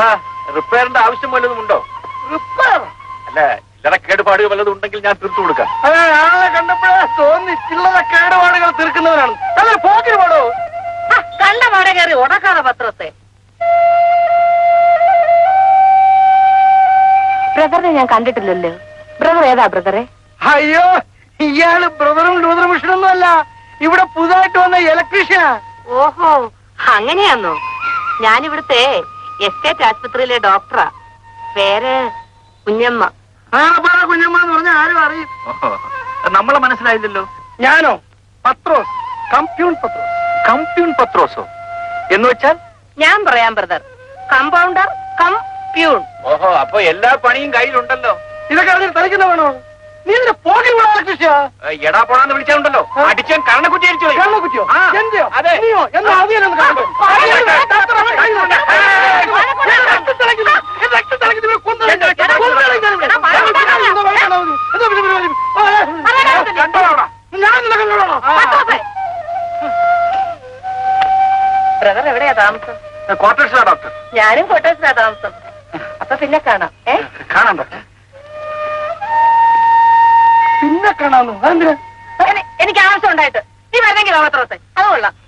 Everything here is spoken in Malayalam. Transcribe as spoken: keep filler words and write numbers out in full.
എന്താ റിപ്പയറിന്റെ ആവശ്യം വല്ലതും ഉണ്ടോ? റിപ്പയർ അല്ല, ചില്ലറ കേടുപാടുകൾ വല്ലതും ഉണ്ടെങ്കിൽ ഞാൻ തീർത്തു കൊടുക്കാം. അതെ, ആളെ കണ്ടപ്പോഴേ തോന്നി ചില്ലറ കേടുപാടുകൾ തീർക്കുന്നവരാണ്. അതെ, പോക്കിന് പാടോ കണ്ട പാട കയറി ഉടക്കാതെ പത്രത്തെ. ബ്രദറിനെ ഞാൻ കണ്ടിട്ടില്ലല്ലോ. ബ്രദർ ഏതാ ബ്രദറെ? അയ്യോ, ഇയാള് ബ്രദറും ലൂതറും മിഷനൊന്നും അല്ല, ഇവിടെ പുതുതായിട്ട് വന്ന ഇലക്ട്രീഷ്യനാ. ഓഹോ, അങ്ങനെയാന്നോ? ഞാനിവിടുത്തെ എസ്റ്റേറ്റ് ആശുപത്രിയിലെ ഡോക്ടറാ. പേര് കുഞ്ഞമ്മ. ആ കുഞ്ഞമ്മ എന്ന് പറഞ്ഞാൽ ആരും അറിയും. നമ്മളെ മനസ്സിലായില്ലല്ലോ. ഞാനോ? പത്രോസ്, കമ്പ്യൂൺ പത്രോസ്. കമ്പ്യൂൺ പത്രോസോ എന്ന് വെച്ചാൽ? ഞാൻ പറയാം ബ്രദർ, കമ്പൗണ്ടർ കമ്പ്യൂൺ. ഓഹോ, അപ്പൊ എല്ലാ പണിയും കയ്യിലുണ്ടല്ലോ. ഇതൊക്കെ അതിന് തളിക്കുന്ന വേണോ? നീ ഇതിന്റെ പോകിൽ വേണോ ഇലക്ട്രീഷ്യ? എടാ പോടാന്ന് വിളിച്ചാലുണ്ടല്ലോ, അടിച്ചാൻ കരണക്കുറ്റി അടിച്ചു. കരണക്കുറ്റിയോ? എന്റെയോ? അതെ. നീയോ? എന്നാ അതിയൊന്നും കണ്ടോ? ബ്രദർ എവിടെയാ താമസം? ക്വാർട്ടേഴ്സിലാ ഡോക്ടർ. ഞാനും ക്വാർട്ടേഴ്സിലാ താമസം. അപ്പൊ പിന്നെ കാണാം. ഏ കാണാം ഡോക്ടർ. പിന്നെ കാണാമോ? അതെന്തിനാ? എനിക്ക് ആവശ്യം ഉണ്ടായിട്ട് നീ വരുന്നെങ്കിലോ പത്രോസേ? അത് കൊള്ളാം.